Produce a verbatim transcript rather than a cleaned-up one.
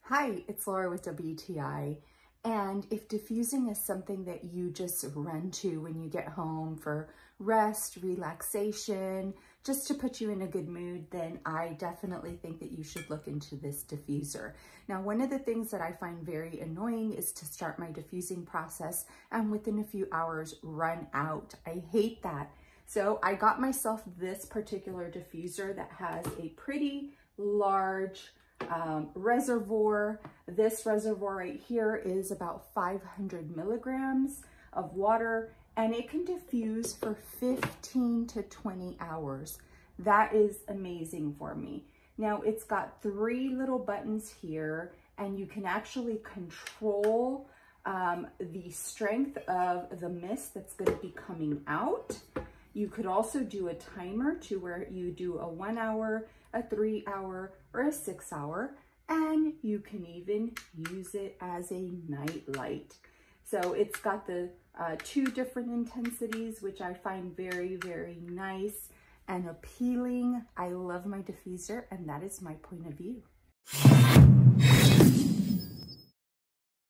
Hi, it's Laura with W T I. And if diffusing is something that you just run to when you get home for rest, relaxation, just to put you in a good mood, then I definitely think that you should look into this diffuser. Now, one of the things that I find very annoying is to start my diffusing process and within a few hours run out. I hate that. So I got myself this particular diffuser that has a pretty large Um, reservoir. This reservoir right here is about five hundred milligrams of water, and it can diffuse for fifteen to twenty hours. That is amazing for me. Now it's got three little buttons here, and you can actually control um, the strength of the mist that's going to be coming out. You could also do a timer to where you do a one hour, a three hour, or a six hour, and you can even use it as a night light. So it's got the uh, two different intensities, which I find very, very nice and appealing. I love my diffuser, and that is my point of view.